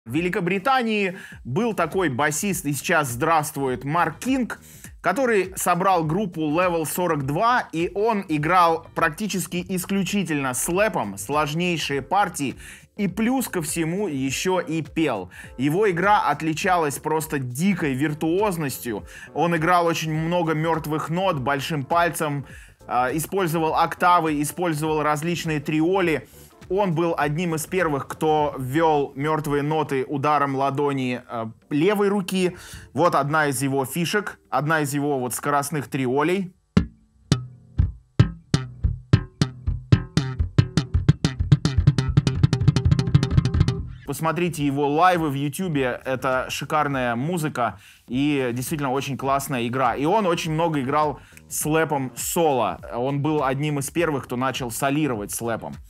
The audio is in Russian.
В Великобритании был такой басист, и сейчас здравствует, Марк Кинг, который собрал группу Level 42, и он играл практически исключительно слэпом, сложнейшие партии, и плюс ко всему еще и пел. Его игра отличалась просто дикой виртуозностью. Он играл очень много мертвых нот большим пальцем, использовал октавы, использовал различные триоли. Он был одним из первых, кто ввел мертвые ноты ударом ладони левой руки. Вот одна из его фишек, одна из его вот скоростных триолей. Посмотрите его лайвы в Ютубе, это шикарная музыка и действительно очень классная игра. И он очень много играл слэпом соло. Он был одним из первых, кто начал солировать слэпом.